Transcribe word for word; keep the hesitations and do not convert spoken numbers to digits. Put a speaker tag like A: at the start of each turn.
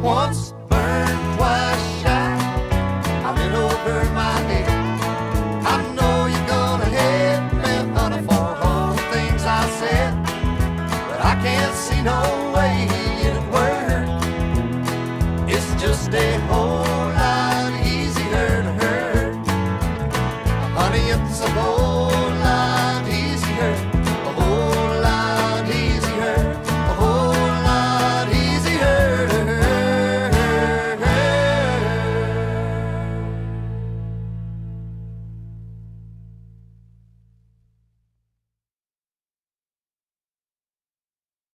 A: once burned, twice shy. I'm in over my head. I know you're gonna hate me, honey, for all the things I said, but I can't see no way it'd work. It's just a whole lot easier to hurt. Honey, it's a whole